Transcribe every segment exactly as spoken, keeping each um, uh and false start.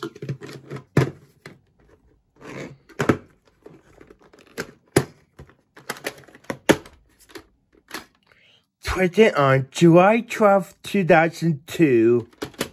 Printed on July twelfth, two thousand two.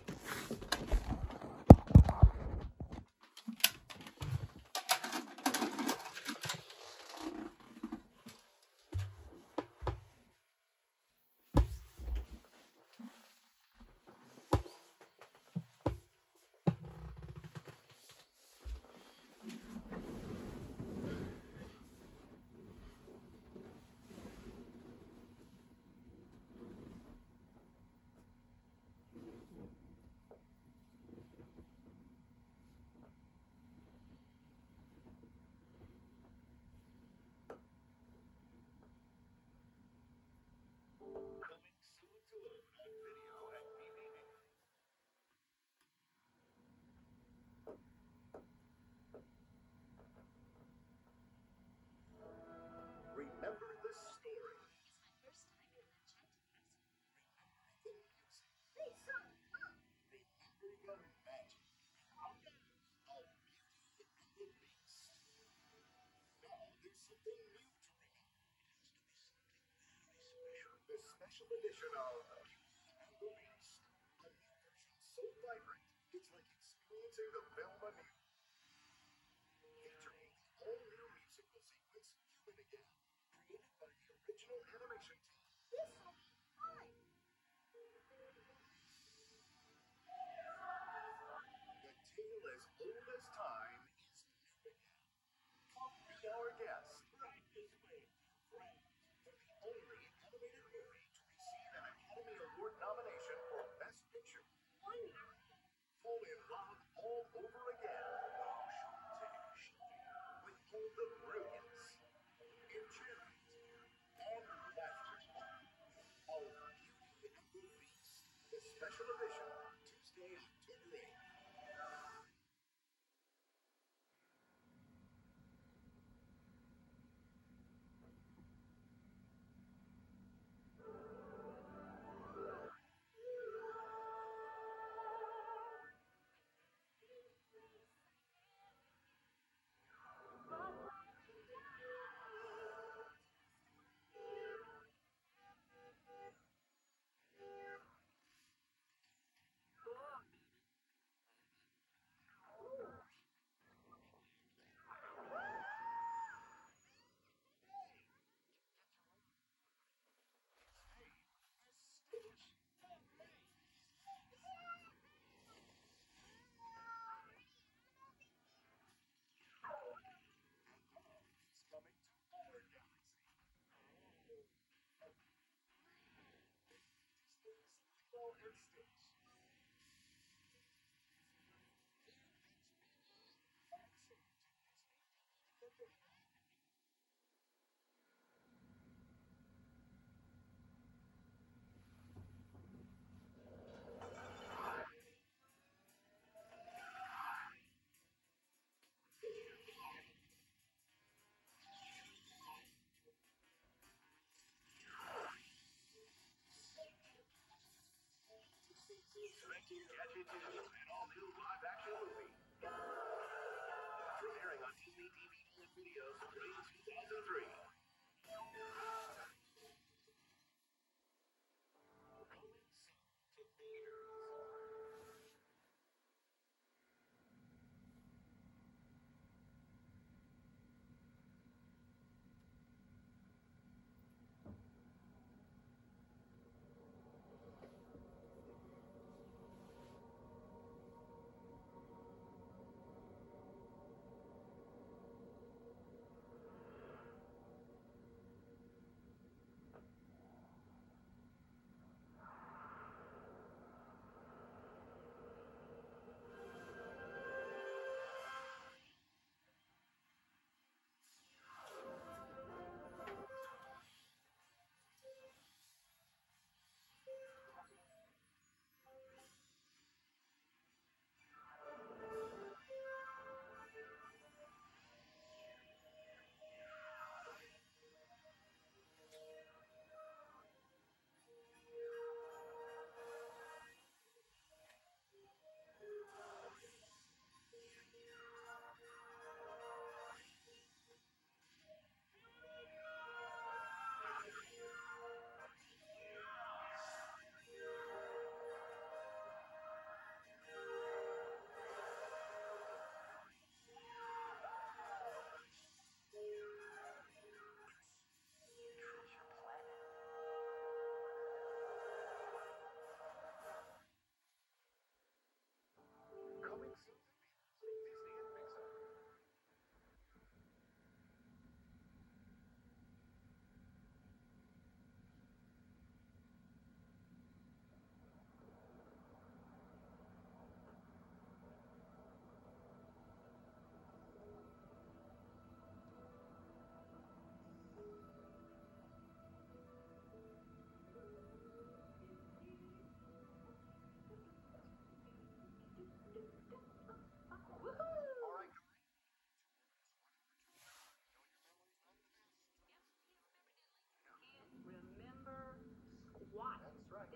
Remember the story. It's my first time in Enchanted Castle. Remember the magic. Of Beauty and the Beast. Now there's something new to remember. The special edition of Beauty and the Beast. A new version so vibrant, it's like experiencing the film anew. Featuring the all-new musical sequence, Human Again, created by the original animation team. This will be fun. The tale as old as time is new again. Come be our guest. Right this way, friend. For the only animated movie to receive an Academy Award nomination for Best Picture. Wonderful. Fall in love all over again. With all the brilliance, enchantment, and laughter of Beauty and the Beast. The special edition, Tuesday, October eighth. Coming to our galaxy. Disney's Lilo and Stitch. Excellent Disney. Connecting Gadget Digital, an all-new live-action movie. Premiering on Disney D V D and video spring two thousand three. Coming soon to theaters.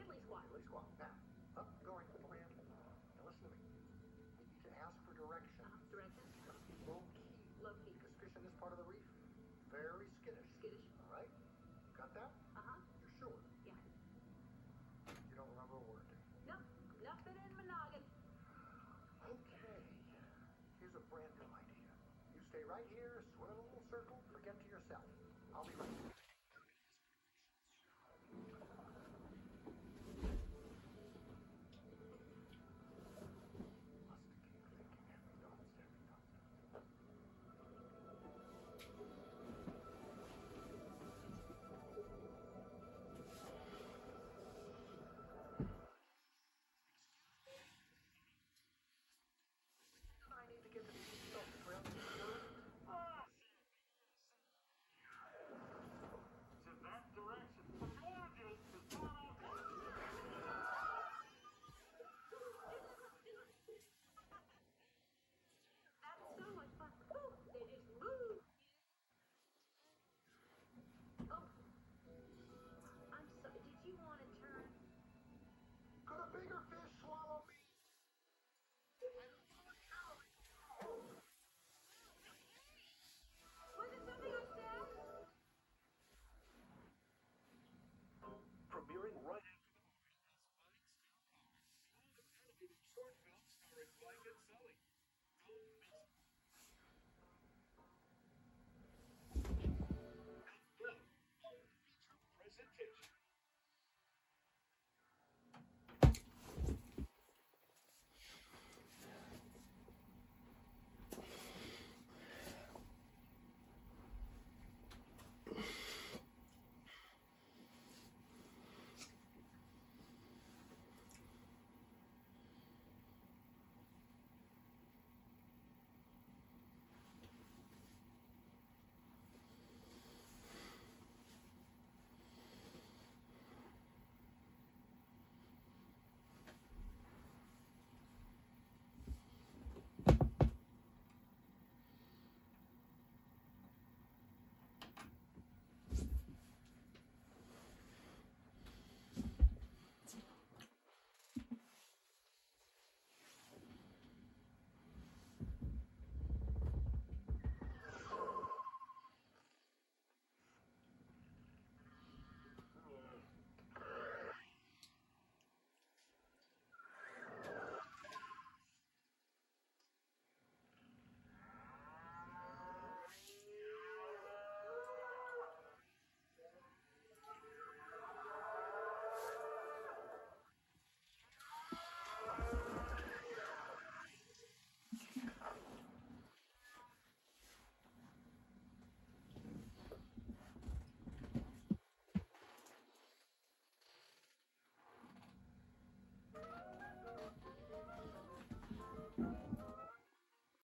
Diddly squat. Diddly squat. Now, up going with the land. Now listen to me. You need to ask for directions. Uh, directions. You gotta be low key. Low key. Because fish in this part of the reef, very skittish. Skittish. All right? Got that? Uh-huh. You're sure? Yeah. You don't remember a word, do you? Nope. Nothing in my noggin. Okay. Here's a brand new idea. You stay right here, swim in a little circle, forget to yourself.